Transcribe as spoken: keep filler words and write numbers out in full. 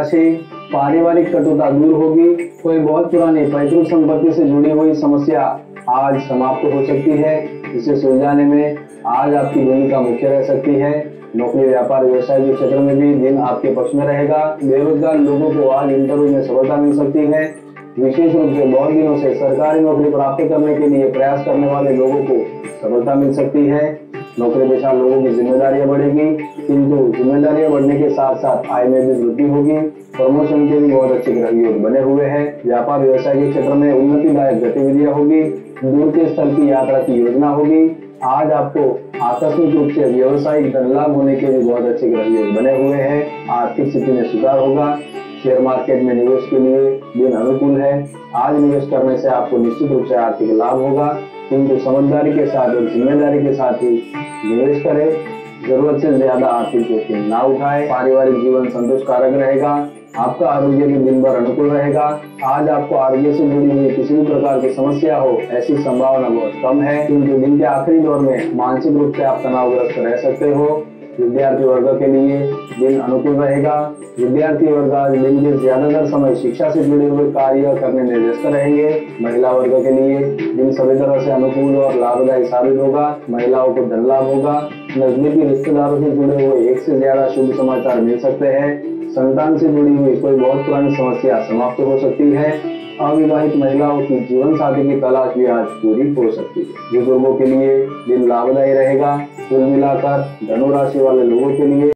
राशि, पारिवारिक कटुता दूर होगी। कोई बहुत पुरानी पैतृक संपत्ति से जुड़ी हुई समस्या आज समाप्त हो सकती है। इसे सुलझाने में आज आपकी भूमिका मुख्य रह सकती है। नौकरी, व्यापार, व्यवसाय के क्षेत्र में भी दिन आपके पक्ष में रहेगा। बेरोजगार लोगों को आज इंटरव्यू में सफलता मिल सकती है। विशेष रूप से बहुत दिनों से सरकारी नौकरी प्राप्त करने के लिए प्रयास करने वाले लोगों को सफलता मिल सकती है। नौकरी पेशा लोगों की जिम्मेदारियां बढ़ेगी, किंतु जिम्मेदारियां बढ़ने के साथ साथ आय में भी वृद्धि होगी। प्रमोशन के भी बहुत अच्छे ग्रह योग बने हुए हैं। व्यापार व्यवसाय के क्षेत्र में उन्नतिदायक गतिविधियां होगी। दूर के स्थल की यात्रा की योजना होगी। आज आपको आकस्मिक रूप से व्यवसायिक धन लाभ होने के भी बहुत अच्छे ग्रह योग बने हुए हैं। आर्थिक स्थिति में सुधार होगा। शेयर मार्केट में निवेश के लिए दिन अनुकूल है। आज निवेश करने से आपको निश्चित रूप से आर्थिक लाभ होगा, किंतु समझदारी के साथ और जिम्मेदारी के साथ ही निवेश करें। जरूरत से ज्यादा आर्थिक जोखिम ना उठाएं। पारिवारिक जीवन संतोषकारक रहेगा। आपका आरोग्य भी दिन भर अनुकूल रहेगा। आज आपको आरोग्य से जुड़ी हुई किसी भी प्रकार की समस्या हो ऐसी संभावना बहुत कम है, किंतु दिन के आखिरी दौर में मानसिक रूप से आप तनावग्रस्त रह सकते हो। विद्यार्थी वर्ग के लिए दिन अनुकूल रहेगा। विद्यार्थी वर्ग आज दिन के ज्यादातर समय शिक्षा से जुड़े हुए कार्य करने में व्यस्त रहेंगे। महिला वर्ग के लिए दिन सभी तरह से अनुकूल और लाभदायी साबित होगा। महिलाओं को धन लाभ होगा। नजदीकी रिश्तेदारों से जुड़े हुए एक से ज्यादा शुभ समाचार मिल सकते हैं। संतान से जुड़ी हुई कोई बहुत पुरानी समस्या समाप्त हो सकती है। अविवाहित महिलाओं की जीवन साथी की तलाश भी आज पूरी हो सकती है। बुजुर्गों के लिए दिन लाभदायी रहेगा। कुल मिलाकर धनु राशि वाले लोगों के लिए